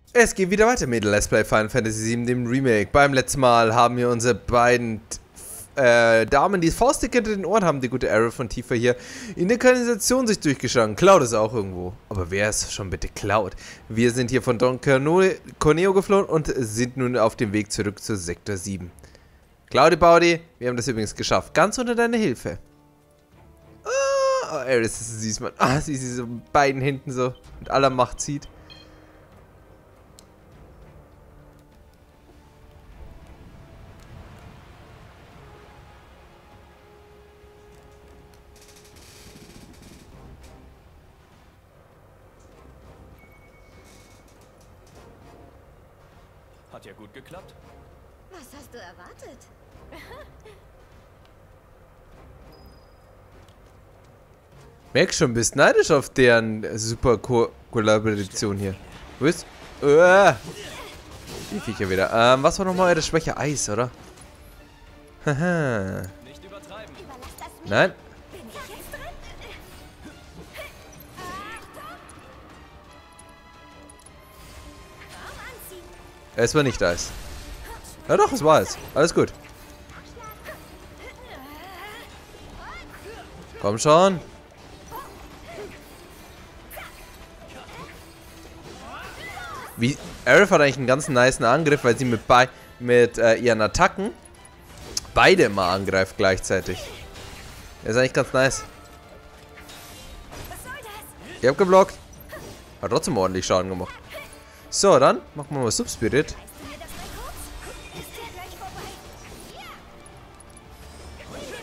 Es geht wieder weiter mit Let's Play Final Fantasy VII, dem Remake. Beim letzten Mal haben wir unsere beiden Damen, die Faustdick hinter den Ohren haben, die gute Aerith von Tifa hier, in der Kanalisation sich durchgeschlagen. Cloud ist auch irgendwo. Aber wer ist schon bitte Cloud? Wir sind hier von Don Corneo geflohen und sind nun auf dem Weg zurück zu Sektor 7. Cloudy Bowdy, wir haben das übrigens geschafft. Ganz unter deiner Hilfe. Ah, Aerith ist süß, Mann. Ah, sie so beiden Händen so mit aller Macht zieht. Hat ja gut geklappt. Was hast du erwartet? Merk schon, bist neidisch auf deren super Kollaboration hier. Wo ist? Die Viecher wieder. Was war nochmal eure Schwäche? Eis, oder? Haha. Nicht übertreiben. Überlass das mir. Nein. Bin ich jetzt dran? Arm anziehen. Es war nicht Eis. Ja doch, es war es. Alles gut. Komm schon. Wie Aerith hat eigentlich einen ganz nicen Angriff, weil sie mit ihren Attacken beide immer angreift gleichzeitig. Der ist eigentlich ganz nice. Was soll das? Ich hab geblockt. Hat trotzdem ordentlich Schaden gemacht. So, dann machen wir mal Subspirit. Weißt du mir das mal kurz? Ist ja gleich vorbei. Ja. Hol mir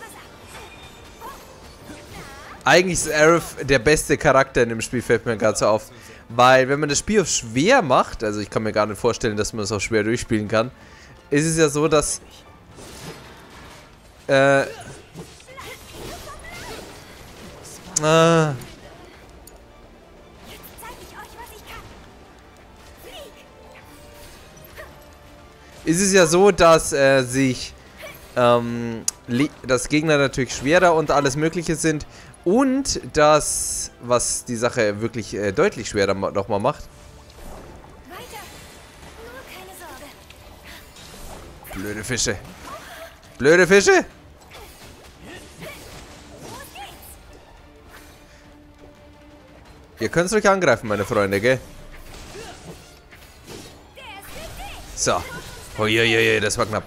was ab. Eigentlich ist Aerith der beste Charakter in dem Spiel, fällt mir gerade so auf. Weil, wenn man das Spiel auf schwer macht, also ich kann mir gar nicht vorstellen, dass man es auf schwer durchspielen kann, ist es ja so, dass Jetzt zeig ich euch, was ich kann. Flieg. ist es ja so, dass dass Gegner natürlich schwerer und alles Mögliche sind und das, was die Sache wirklich deutlich schwerer nochmal macht. Weiter. Nur keine Sorge. Blöde Fische. Blöde Fische! Los geht's. Ihr könnt euch angreifen, meine Freunde, gell? Der ist für dich. So. Uiuiui, das war knapp.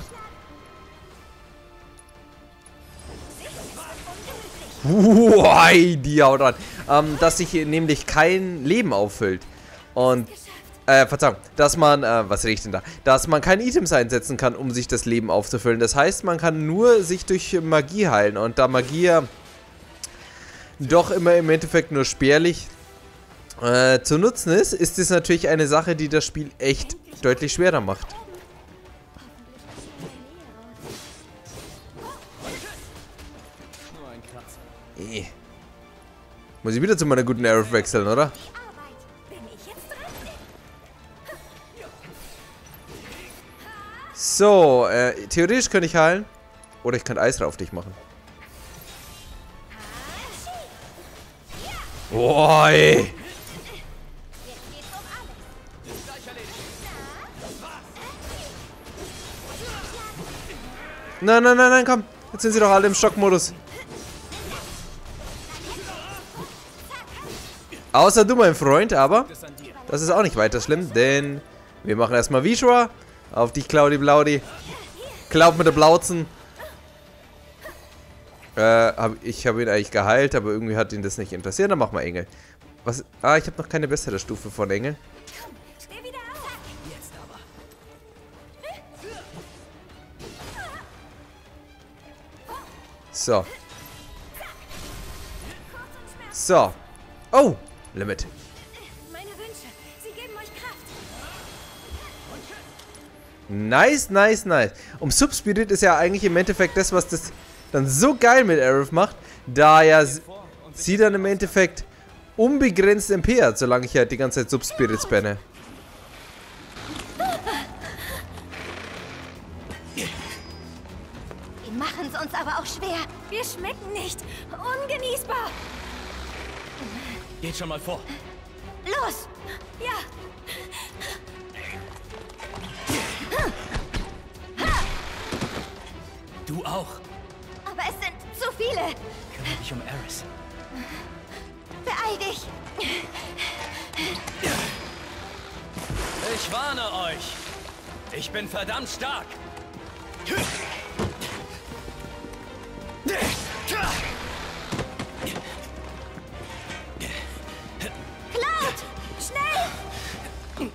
Uai, die haut an. Dass sich nämlich kein Leben auffüllt. Und, Verzeihung, dass man, was rede ich denn da? Dass man keine Items einsetzen kann, um sich das Leben aufzufüllen. Das heißt, man kann nur sich durch Magie heilen. Und da Magie ja doch immer im Endeffekt nur spärlich zu nutzen ist, ist es natürlich eine Sache, die das Spiel echt deutlich schwerer macht. Nur ein Kratzer. Muss ich wieder zu meiner guten Aerith wechseln, oder? Die Arbeit. Bin ich jetzt dran? So, theoretisch könnte ich heilen. Oder ich könnte Eis auf dich machen. Boah, ey. Jetzt geht's um alles. Ist gleich erledigt. Nein, nein, nein, nein, komm. Jetzt sind sie doch alle im Schockmodus. Außer du, mein Freund, aber Ist an dir. das ist auch nicht weiter schlimm, denn wir machen erstmal Vishwa. Auf dich, Claudi Blaudi. Glaub mit der Blauzen. Ich habe ihn eigentlich geheilt, aber irgendwie hat ihn das nicht interessiert. Dann machen wir Engel. Was? Ah, ich habe noch keine bessere Stufe von Engel. Komm, steh wieder auf. Jetzt aber. So. So. Oh, Limit. Meine Wünsche, sie geben euch Kraft. Nice, nice, nice. Und Subspirit ist ja eigentlich im Endeffekt das, was das dann so geil mit Aerith macht, da ja sie dann im Endeffekt unbegrenzt MP hat, solange ich halt die ganze Zeit Subspirit spanne. Die machen es uns aber auch schwer. Wir schmecken nicht. Ungenießbar. Geht schon mal vor. Los. Ja. auch. Aber es sind zu viele. Kümmere dich um Eris. Beeil dich. Ich warne euch. Ich bin verdammt stark. Cloud, schnell!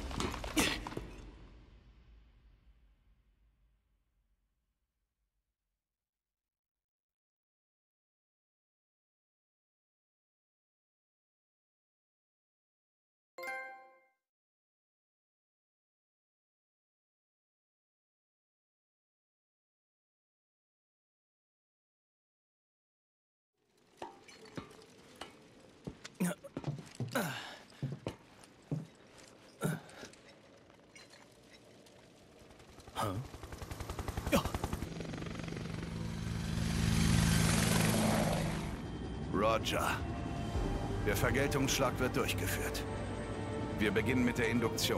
Roger. Der Vergeltungsschlag wird durchgeführt. Wir beginnen mit der Induktion.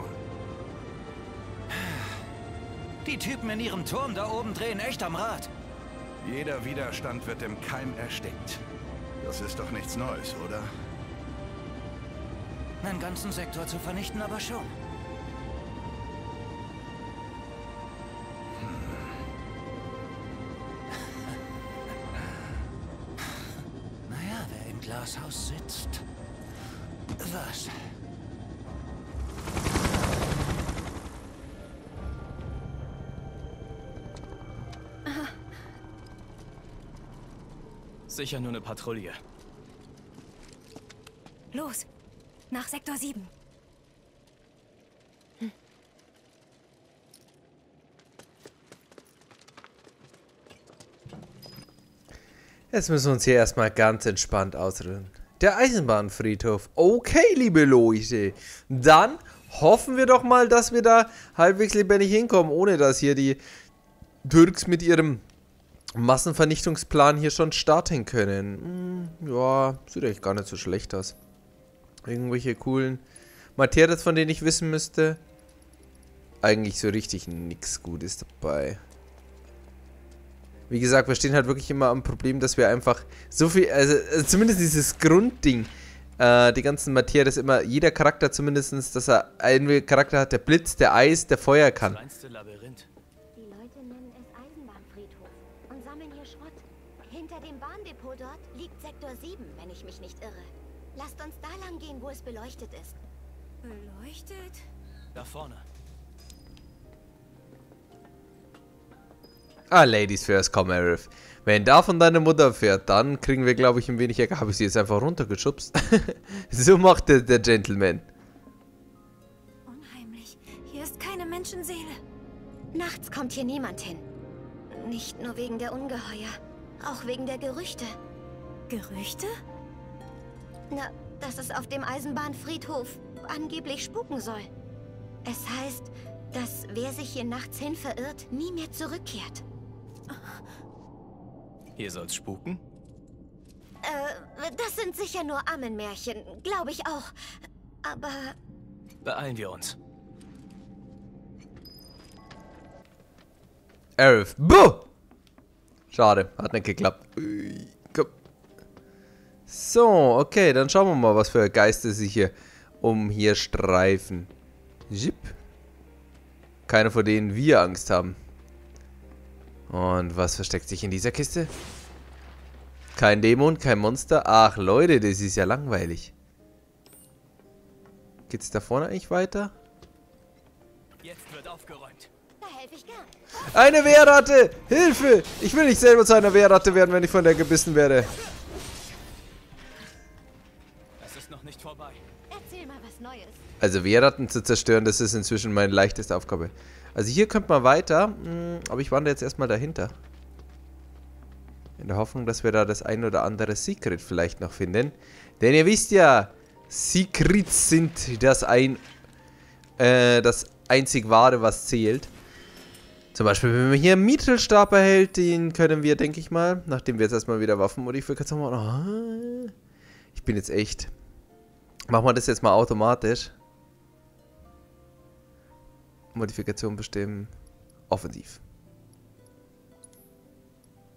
Die Typen in ihrem Turm da oben drehen echt am Rad. Jeder Widerstand wird im Keim erstickt. Das ist doch nichts Neues, oder? Einen ganzen Sektor zu vernichten aber schon. Naja, wer im Glashaus sitzt... Was? Sicher nur eine Patrouille. Los, nach Sektor 7. Jetzt müssen wir uns hier erstmal ganz entspannt ausruhen. Der Eisenbahnfriedhof. Okay, liebe Leute. Dann hoffen wir doch mal, dass wir da halbwegs lebendig hinkommen, ohne dass hier die Türks mit ihrem Massenvernichtungsplan hier schon starten können. Ja, sieht eigentlich gar nicht so schlecht aus. Irgendwelche coolen Materials, von denen ich wissen müsste. Eigentlich so richtig nichts Gutes dabei. Wie gesagt, wir stehen halt wirklich immer am Problem, dass wir einfach so viel, also zumindest dieses Grundding, die ganzen Materials immer, jeder Charakter zumindest, dass er einen Charakter hat, der Blitz, der Eis, der Feuer kann. Das reinste Labyrinth. Die Leute nennen es Eisenbahnfriedhof und sammeln hier Schrott. Hinter dem Bahndepot dort liegt Sektor 7, wenn ich mich nicht irre. Lasst uns da lang gehen, wo es beleuchtet ist. Beleuchtet? Da vorne. Ah, Ladies first, komm, Aerith. Wenn davon deine Mutter fährt, dann kriegen wir, glaube ich, ein wenig Ärger. Habe ich sie jetzt einfach runtergeschubst? So macht der Gentleman. Unheimlich. Hier ist keine Menschenseele. Nachts kommt hier niemand hin. Nicht nur wegen der Ungeheuer, auch wegen der Gerüchte. Gerüchte? Na, dass es auf dem Eisenbahnfriedhof angeblich spuken soll. Es heißt, dass wer sich hier nachts hin verirrt, nie mehr zurückkehrt. Hier soll's spuken? Das sind sicher nur Ammenmärchen, glaube ich auch. Aber Beeilen wir uns. Aerith. Buh! Schade, hat nicht geklappt. Ui, komm. So, okay, dann schauen wir mal, was für Geister sich hier hier streifen. Zip. Keine, vor denen wir Angst haben. Und was versteckt sich in dieser Kiste? Kein Dämon, kein Monster. Ach Leute, das ist ja langweilig. Geht's da vorne eigentlich weiter? Jetzt wird aufgeräumt. da helfe ich gern. Eine Wehrratte! Hilfe! Ich will nicht selber zu einer Wehrratte werden, wenn ich von der gebissen werde. Es ist noch nicht vorbei. Erzähl mal was Neues. Also Wehrratten zu zerstören, das ist inzwischen meine leichteste Aufgabe. Also hier könnte man weiter, aber ich wandere jetzt erstmal dahinter. In der Hoffnung, dass wir da das ein oder andere Secret vielleicht noch finden. Denn ihr wisst ja, Secrets sind das einzig Wahre, was zählt. Zum Beispiel, wenn man hier einen Mitrelstab erhält, den können wir, denke ich mal, nachdem wir jetzt erstmal wieder Waffenmodifikation machen. Ich bin jetzt echt... Machen wir das jetzt mal automatisch. Modifikation bestimmen. Offensiv.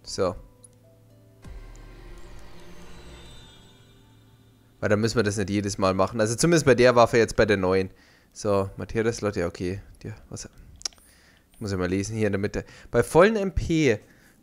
So. Weil dann müssen wir das nicht jedes Mal machen. Also zumindest bei der Waffe jetzt bei der neuen. So, Materia-Slot, ja okay. Was, muss ich mal lesen hier in der Mitte. Bei vollen MP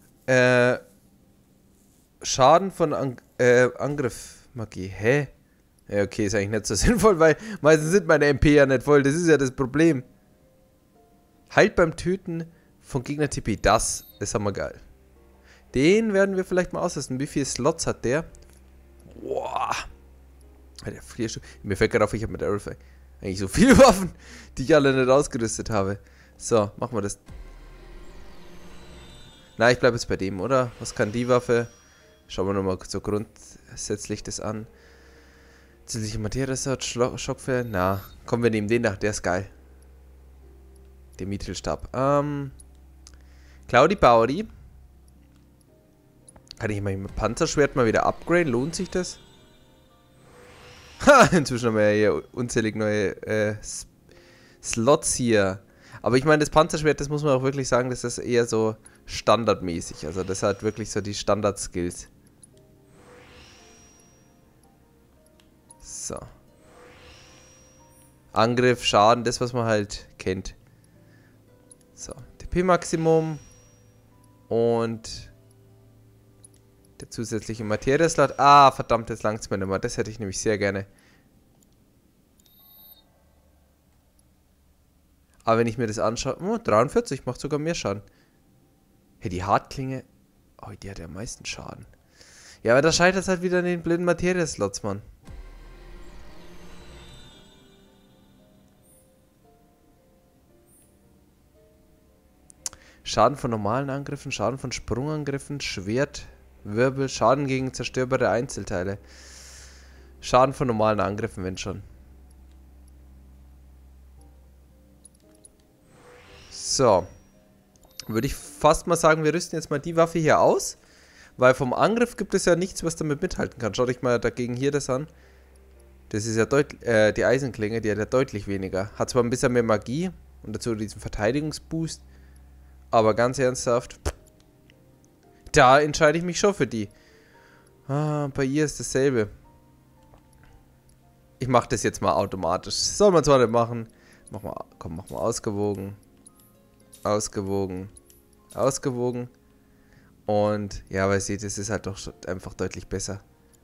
Schaden von Angriff Magie. Hä? Ja, okay, ist eigentlich nicht so sinnvoll, weil meistens sind meine MP ja nicht voll. Das ist ja das Problem. Heilt beim Töten von Gegner TP. Das ist aber geil. Den werden wir vielleicht mal austesten. Wie viele Slots hat der? Boah. Hat der 4 Stück. Mir fällt gerade auf, ich habe mit Arrowfire eigentlich so viele Waffen, die ich alle nicht ausgerüstet habe. So, machen wir das. Na, ich bleibe jetzt bei dem, oder? Was kann die Waffe? Schauen wir nochmal so grundsätzlich das an. Zusätzliche Materia-Slot, Schockfeuer. Na, kommen wir nehmen den nach, der ist geil. Der Mithrilstab. Cloudy Baudi. Kann ich mal mit Panzerschwert mal wieder upgraden? Lohnt sich das? Ha, inzwischen haben wir ja hier unzählig neue Slots hier. Aber ich meine, das Panzerschwert, das muss man auch wirklich sagen, das ist eher so standardmäßig. Also das hat wirklich so die Standard-Skills. So. Angriff, Schaden, das was man halt kennt. So, TP-Maximum. Und der zusätzliche Materia-Slot. Ah, verdammt, jetzt langt's mir nicht mehr. Das hätte ich nämlich sehr gerne. Aber wenn ich mir das anschaue... Oh, 43, macht sogar mehr Schaden. Hey, die Hartklinge... Oh, die hat ja am meisten Schaden. Ja, aber da scheitert es halt wieder an den blinden Materia-Slots, Mann. Schaden von normalen Angriffen, Schaden von Sprungangriffen, Schwert, Wirbel, Schaden gegen zerstörbare Einzelteile. Schaden von normalen Angriffen, wenn schon. So. Würde ich fast mal sagen, wir rüsten jetzt mal die Waffe hier aus. Weil vom Angriff gibt es ja nichts, was damit mithalten kann. Schaut euch mal dagegen hier das an. Das ist ja deutlich, die Eisenklinge, die hat ja deutlich weniger. Hat zwar ein bisschen mehr Magie und dazu diesen Verteidigungsboost. Aber ganz ernsthaft, da entscheide ich mich schon für die. Ah, bei ihr ist dasselbe. Ich mache das jetzt mal automatisch. Soll man zwar nicht machen. Mach mal ausgewogen. Ausgewogen. Ausgewogen. Und ja, aber ihr seht, es ist halt doch einfach deutlich besser.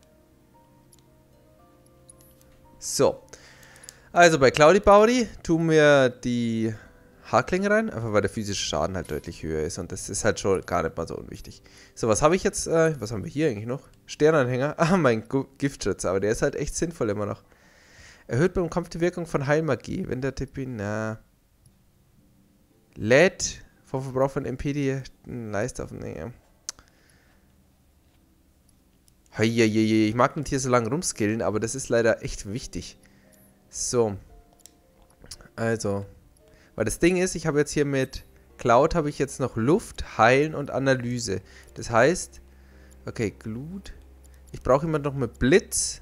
So. Also bei Cloudy Baudi tun wir die Haarklinge rein, einfach weil der physische Schaden halt deutlich höher ist und das ist halt schon gar nicht mal so unwichtig. So, was habe ich jetzt, was haben wir hier eigentlich noch? Sternanhänger, ah, mein Giftschutz, aber der ist halt echt sinnvoll immer noch. Erhöht beim Kampf die Wirkung von Heilmagie, wenn der Tippi, na, lädt vom Verbrauch von MP die Leiste auf, nee. Heieiei, ich mag nicht hier so lange rumskillen, aber das ist leider echt wichtig. So, also... Weil das Ding ist, ich habe jetzt hier mit Cloud habe ich jetzt noch Luft, Heilen und Analyse. Das heißt, okay, Glut. Ich brauche immer noch mit Blitz.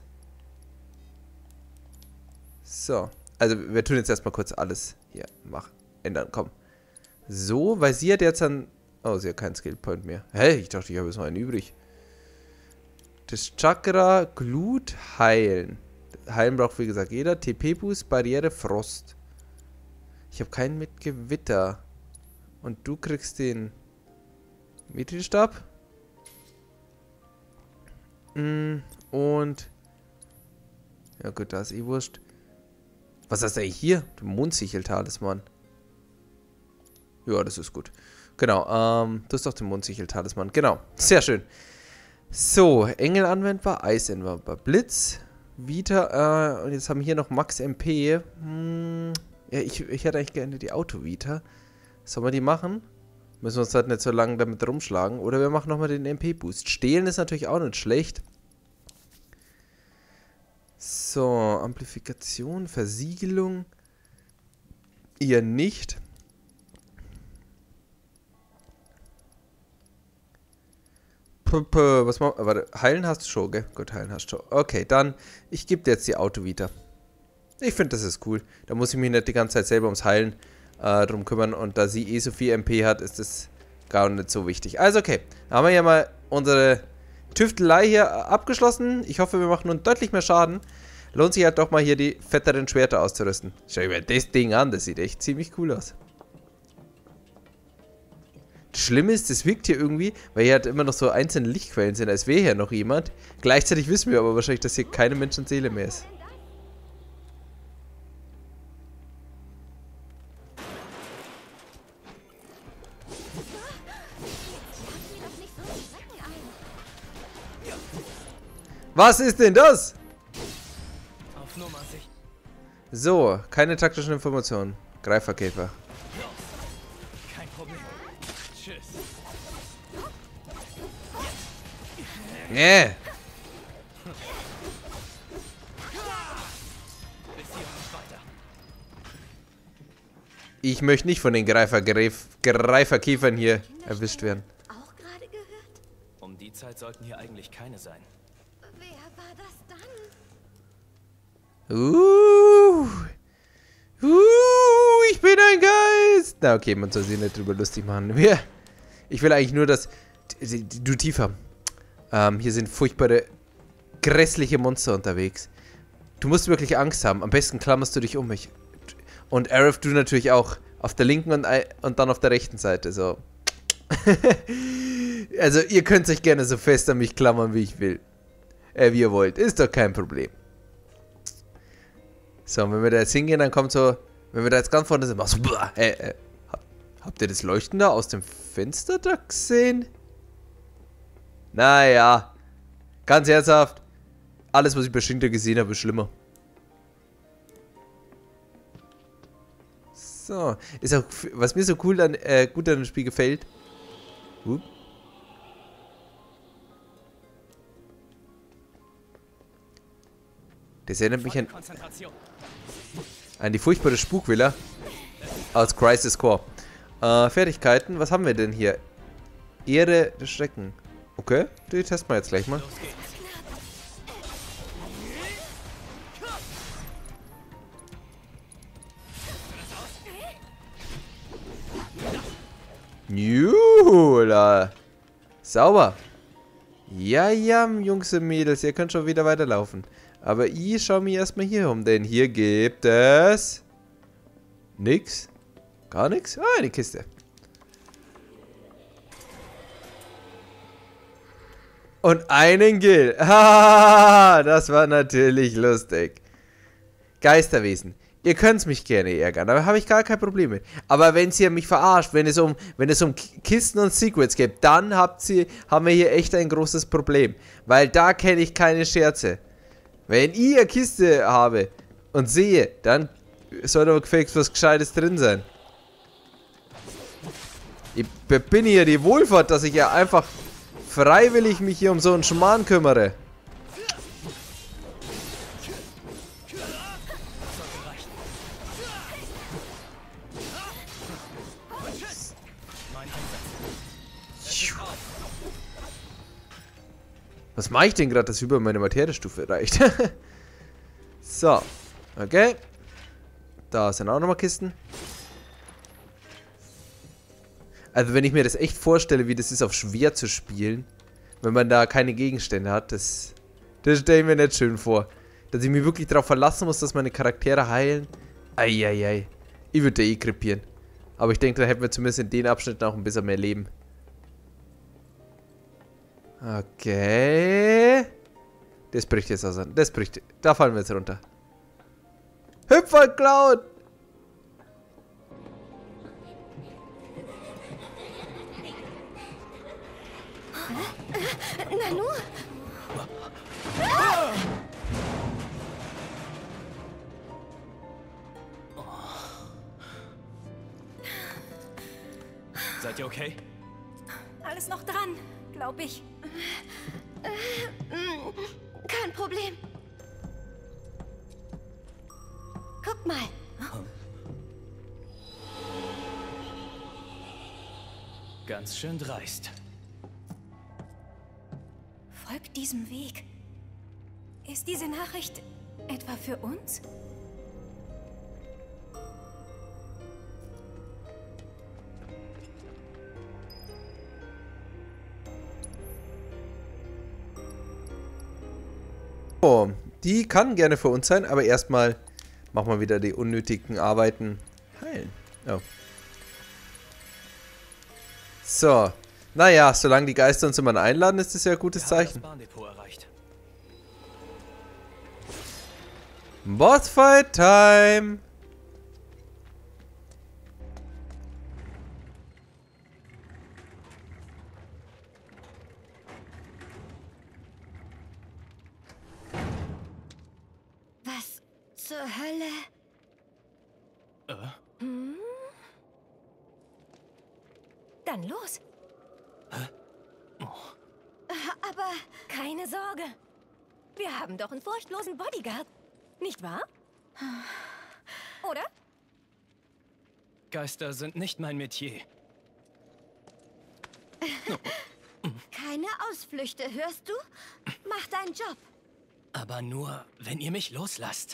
So, also wir tun jetzt erstmal kurz alles hier ändern, komm. So, weil sie hat jetzt dann... Oh, sie hat keinen Skillpoint mehr. Hä? Ich dachte, ich habe jetzt noch einen übrig. Das Chakra, Glut, Heilen. Heilen braucht wie gesagt jeder. TP-Boost, Barriere, Frost. Ich habe keinen mit Gewitter. Und du kriegst den Mithrilstab. Und... Ja gut, da ist eh wurscht. Was hast du eigentlich hier? Du Mondsichel-Talisman. Ja, das ist gut. Genau, du hast doch den Mondsichel-Talisman. Genau, sehr schön. So, Engel anwendbar, Eis anwendbar, Blitz, Vita, und jetzt haben wir hier noch Max MP. Ja, ich hätte eigentlich gerne die Auto-Vita. Sollen wir die machen? Müssen wir uns halt nicht so lange damit rumschlagen. Oder wir machen nochmal den MP-Boost. Stehlen ist natürlich auch nicht schlecht. So, Amplifikation, Versiegelung. Eher nicht. Was machen wir? Warte, heilen hast du schon, gell? Gut, heilen hast du schon. Okay, dann, ich gebe dir jetzt die Auto-Vita. Ich finde, das ist cool. Da muss ich mich nicht die ganze Zeit selber ums Heilen drum kümmern. Und da sie eh so viel MP hat, ist das gar nicht so wichtig. Also okay, haben wir ja mal unsere Tüftelei hier abgeschlossen. Ich hoffe, wir machen nun deutlich mehr Schaden. Lohnt sich halt doch mal hier die fetteren Schwerter auszurüsten. Schau mir das Ding an, das sieht echt ziemlich cool aus. Das Schlimme ist, das wirkt hier irgendwie, weil hier halt immer noch so einzelne Lichtquellen sind, als wäre hier noch jemand. Gleichzeitig wissen wir aber wahrscheinlich, dass hier keine Menschenseele mehr ist. Was ist denn das? Auf Nummer sicher. So, keine taktischen Informationen. Greiferkäfer. Kein Problem. Tschüss. Nee. Bis hier und nicht weiter. Ich möchte nicht von den Greiferkäfern hier erwischt werden. Auch gerade gehört? Um die Zeit sollten hier eigentlich keine sein. Wer war das dann? Ich bin ein Geist. Na okay, man soll sich nicht drüber lustig machen. Ich will eigentlich nur, dass du tiefer. Hier sind furchtbare, grässliche Monster unterwegs. Du musst wirklich Angst haben. Am besten klammerst du dich um mich. Und Aerith, du natürlich auch. Auf der linken und dann auf der rechten Seite. So. Also ihr könnt euch gerne so fest an mich klammern, wie ich will. Wie ihr wollt. Ist doch kein Problem. So, und wenn wir da jetzt hingehen, dann kommt so... Wenn wir da jetzt ganz vorne sind, machst du... Habt ihr das Leuchten da aus dem Fenster da gesehen? Naja. Ganz ernsthaft. Alles, was ich bei Shinta gesehen habe, ist schlimmer. So. Ist auch... Was mir so cool an, gut an dem Spiel gefällt... Das erinnert mich an die furchtbare Spukvilla aus Crisis Core. Fertigkeiten, was haben wir denn hier? Ehre des Schrecken. Okay, die testen wir jetzt gleich mal. Juhula. Sauber. Ja, Jungs und Mädels, ihr könnt schon wieder weiterlaufen. Aber ich schaue mich erstmal hier um, denn hier gibt es... Nix. Gar nichts? Ah, eine Kiste. Und einen Gil. Haha, das war natürlich lustig. Geisterwesen. Ihr könnt mich gerne ärgern, da habe ich gar kein Problem mit. Aber wenn ihr mich verarscht, wenn es um Kisten und Secrets geht, dann haben wir hier echt ein großes Problem. Weil da kenne ich keine Scherze. Wenn ich eine Kiste habe und sehe, dann soll da gefälligst was Gescheites drin sein. Ich bin hier die Wohlfahrt, dass ich ja einfach freiwillig mich hier um so einen Schmarrn kümmere. Was mache ich denn gerade, dass über meine Materiestufe reicht? So. Okay. Da sind auch nochmal Kisten. Also wenn ich mir das echt vorstelle, wie das ist, auf schwer zu spielen, wenn man da keine Gegenstände hat, das stelle ich mir nicht schön vor. Dass ich mich wirklich darauf verlassen muss, dass meine Charaktere heilen. Eieiei. Ich würde eh krepieren. Aber ich denke, da hätten wir zumindest in den Abschnitten auch ein bisschen mehr Leben. Okay. Das bricht jetzt auseinander. Das bricht. Da fallen wir jetzt runter. Hüpfercloud! Nanu? Seid ihr okay? Alles noch dran, glaube ich. Kein Problem. Guck mal. Ganz schön dreist. Folgt diesem Weg. Ist diese Nachricht etwa für uns? Oh, die kann gerne für uns sein, aber erstmal machen wir wieder die unnötigen Arbeiten heilen. Oh. So. Naja, solange die Geister uns immer einladen, ist das ja ein gutes Zeichen. Bossfight Time! Was zur Hölle? Hm? Dann los. Aber keine Sorge. Wir haben doch einen furchtlosen Bodyguard. Nicht wahr? Oder? Geister sind nicht mein Metier. Keine Ausflüchte, hörst du? Mach deinen Job. Aber nur, wenn ihr mich loslasst.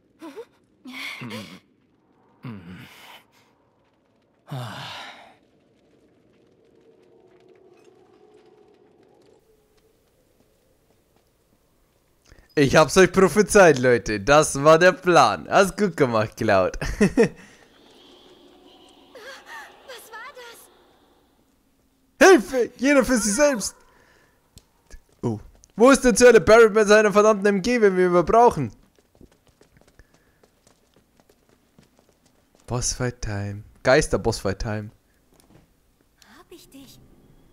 Ich hab's euch prophezeit, Leute. Das war der Plan. Hast gut gemacht, Cloud. Was war das? Hilfe! Jeder für sich selbst! Oh. Wo ist denn zur Hölle Barrett mit seiner verdammten MG, wenn wir ihn brauchen? Bossfight Time. Geister-Bossfight Time. Hab ich dich?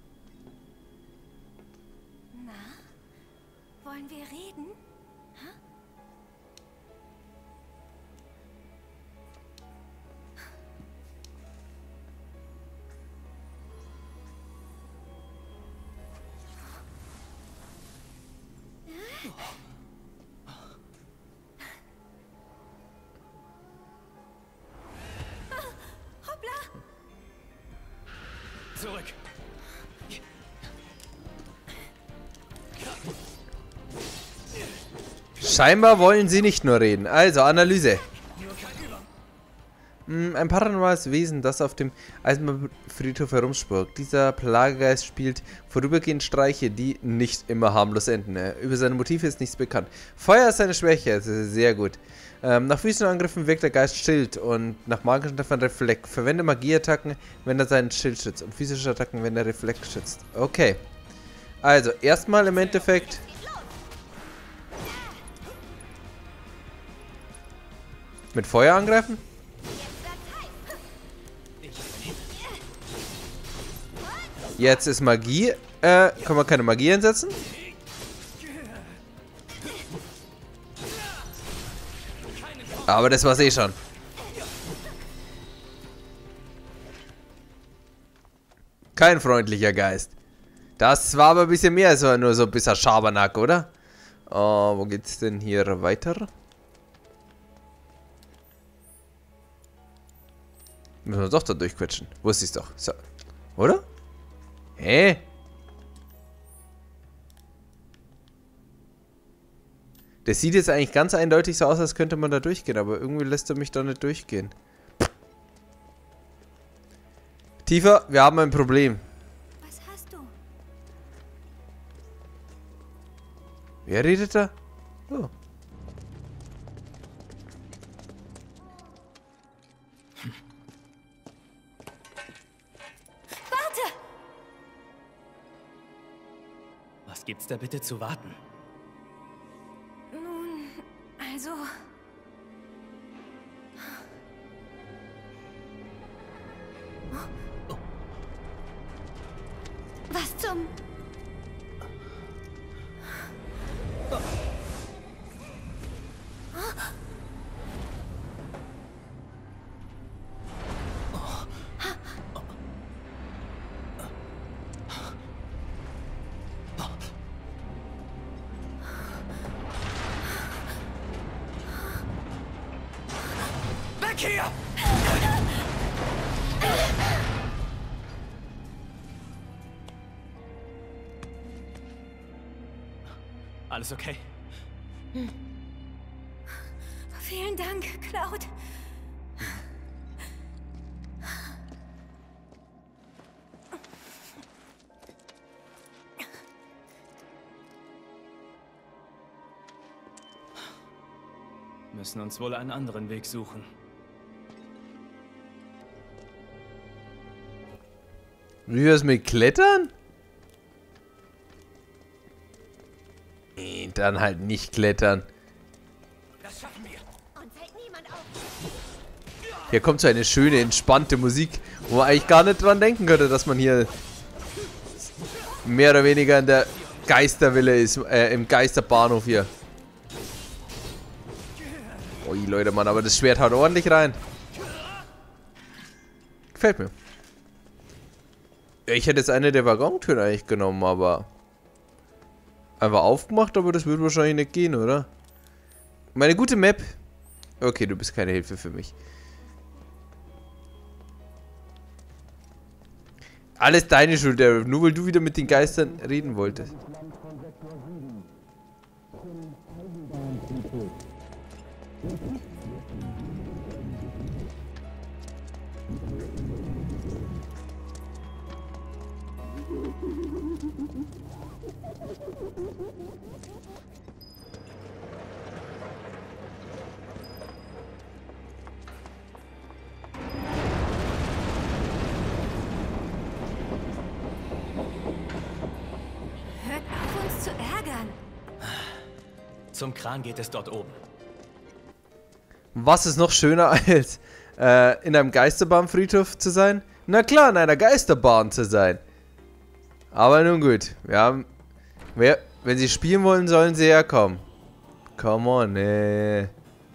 Na? Wollen wir reden? Zurück. Scheinbar wollen sie nicht nur reden. Also, Analyse. Ein paranormales Wesen, das auf dem Eisenbahnfriedhof herumspurgt. Dieser Plagegeist spielt vorübergehend Streiche, die nicht immer harmlos enden. Über seine Motive ist nichts bekannt. Feuer ist seine Schwäche, das ist sehr gut. Nach physischen Angriffen wirkt der Geist Schild und nach magischen Treffern Reflekt. Verwende Magieattacken, wenn er seinen Schild schützt und physische Attacken, wenn er Reflekt schützt. Okay. Also, erstmal im Endeffekt... mit Feuer angreifen? Jetzt ist Magie. Können wir keine Magie einsetzen? Aber das war's eh schon. Kein freundlicher Geist. Das war aber ein bisschen mehr als nur so ein bisschen Schabernack, oder? Oh, wo geht's denn hier weiter? Müssen wir doch da durchquetschen. Wusste ich's doch. So. Oder? Hä? Das sieht jetzt eigentlich ganz eindeutig so aus, als könnte man da durchgehen, aber irgendwie lässt er mich da nicht durchgehen. Tifa, wir haben ein Problem. Was hast du? Wer redet da? Oh. Warte! Was gibt's da bitte zu warten? Nun, also... Was zum... Weg hier! Alles okay? Vielen Dank, Cloud. Müssen uns wohl einen anderen Weg suchen. Wie wär's mit Klettern? Nee, dann halt nicht klettern. Das schaffen wir. Uns hält niemand auf. Hier kommt so eine schöne, entspannte Musik, wo man eigentlich gar nicht dran denken könnte, dass man hier mehr oder weniger in der Geisterville ist, im Geisterbahnhof hier. Ui, Leute, Mann, aber das Schwert haut ordentlich rein. Gefällt mir. Ich hätte jetzt eine der Waggontüren eigentlich genommen, aber einfach aufgemacht, aber das wird wahrscheinlich nicht gehen, oder? Meine gute Map. Okay, du bist keine Hilfe für mich. Alles deine Schuld, Daryl, nur weil du wieder mit den Geistern reden wolltest. Hört auf, uns zu ärgern. Zum Kran geht es dort oben. Was ist noch schöner als in einem Geisterbahnfriedhof zu sein? Na klar, in einer Geisterbahn zu sein. Aber nun gut, wir haben... wenn sie spielen wollen, sollen sie herkommen. Come on, nee.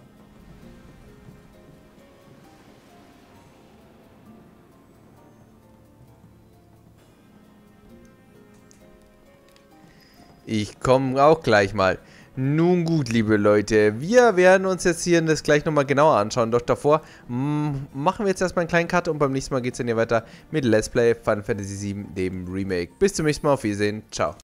Ich komme auch gleich mal. Nun gut, liebe Leute, wir werden uns jetzt hier das gleich nochmal genauer anschauen. Doch davor machen wir jetzt erstmal einen kleinen Cut und beim nächsten Mal geht es dann hier weiter mit Let's Play Final Fantasy VII, dem Remake. Bis zum nächsten Mal, auf Wiedersehen, ciao.